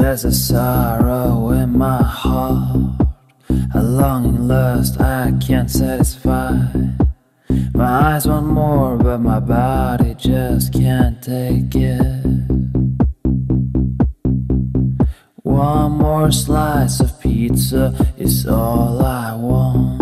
There's a sorrow in my heart, a longing lust I can't satisfy. My eyes want more, but my body just can't take it. One more slice of pizza is all I want.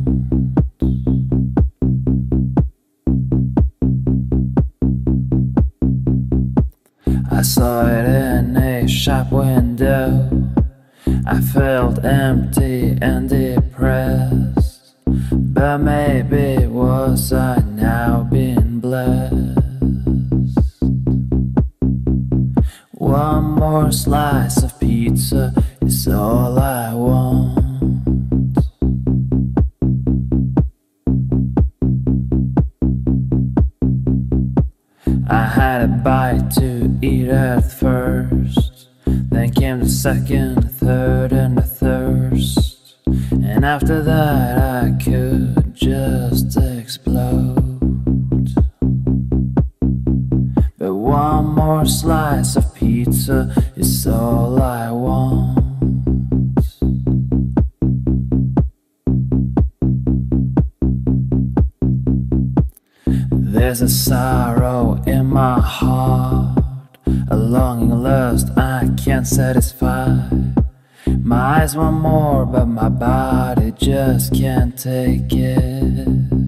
I saw it in a shop window. I felt empty and depressed, but maybe was I now being blessed. One more slice of pizza is all I want. I had a bite to eat at first, then came the second, third, and the thirst. And after that I could just explode. But one more slice of pizza is all I want. There's a sorrow in my heart, a longing lust I can't satisfy. My eyes want more, but my body just can't take it.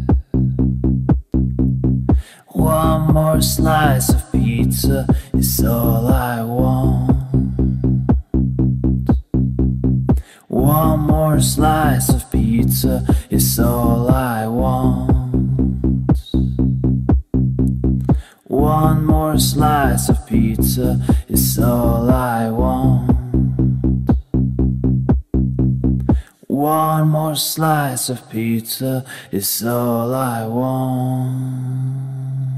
One more slice of pizza is all I want. One more slice of pizza is all I want. One more slice of pizza is all I want. One more slice of pizza is all I want.